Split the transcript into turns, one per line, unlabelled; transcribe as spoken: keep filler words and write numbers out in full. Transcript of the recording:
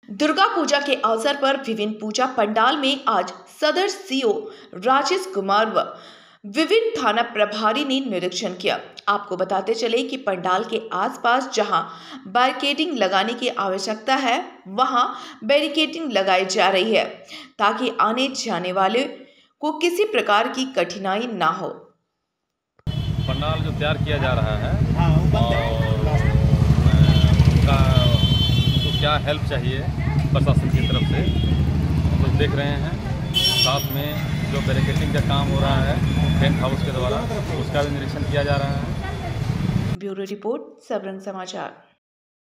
दुर्गा पूजा के अवसर पर विभिन्न पूजा पंडाल में आज सदर सीओ राजेश कुमार व विभिन्न थाना प्रभारी ने निरीक्षण किया। आपको बताते चले कि पंडाल के आसपास जहां बैरिकेडिंग लगाने की आवश्यकता है वहां बैरिकेडिंग लगाई जा रही है ताकि आने जाने वाले को किसी प्रकार की कठिनाई ना हो।
पंडाल जो तैयार किया जा रहा है और उनका तो क्या हेल्प चाहिए प्रशासन की तरफ से हम लोग देख रहे हैं। साथ में जो बैरिकेडिंग का काम हो रहा है टेंट हाउस के द्वारा उसका भी निरीक्षण किया जा रहा है।
ब्यूरो रिपोर्ट, सबरंग समाचार।